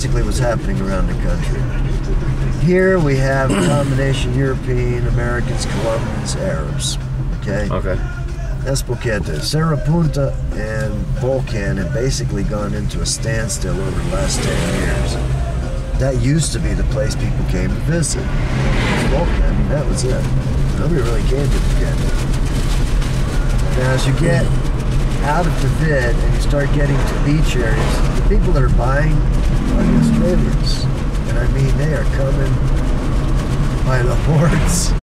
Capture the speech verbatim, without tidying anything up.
basically what's happening around the country. Here we have a combination European, Americans, Colombians, Arabs. Okay? Okay. That's Boquete. Cerro Punta and Volcan have basically gone into a standstill over the last ten years. That used to be the place people came to visit. Volcan, I mean, that was it. Nobody really came to Boquete. Now, as you get out of the vid and you start getting to beach areas, the people that are buying are the Australians. And I mean, they are coming by the hordes.